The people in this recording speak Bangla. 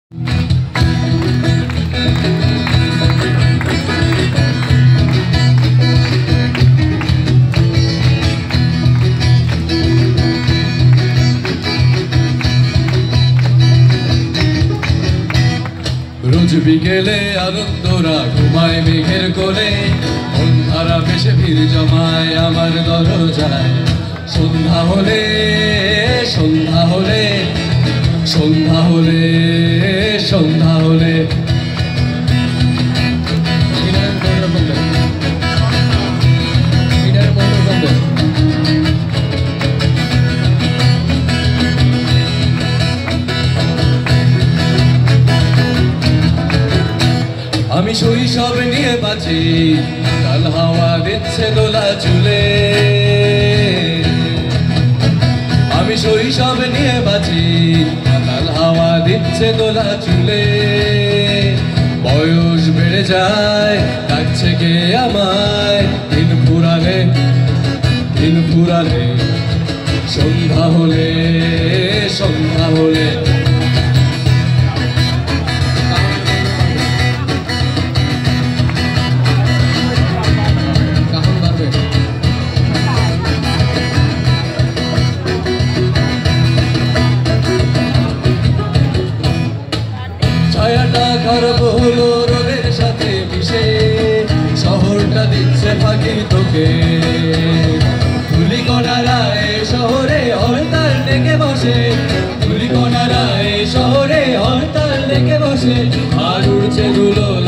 রোজ বিকেলে আনন্দরা ঘুমায় মেঘের কোলে, অন্ধারা ভেসে ভিড় জমায় আমার দরজায়। সন্ধ্যা হলে সন্ধ্যা হলে সন্ধ্যা হলে সন্ধ্যা হলে আমি শৈশব নিয়ে বাঁচি, কাল হাওয়া দিচ্ছে দোলা চুলে। আমি শৈশব নিয়ে বাঁচি, কাল হাওয়া দিচ্ছে দোলা চুলে। বয়স বেড়ে যায়, ডাকছে কে আমায়, দিন ফুরালে দিন ফুরালে। সন্ধ্যা হলে সন্ধ্যা হলে ছায়াটা খারাপ হলো রোদের সাথে মিশে, শহরটা দিচ্ছে ফাঁকি তোকে। ধুলিকণারা এ শহরে হরতাল ডেকে বসে, ধুলিকণারা এ শহরে হরতাল ডেকে বসে। আর উড়ছে ধুলো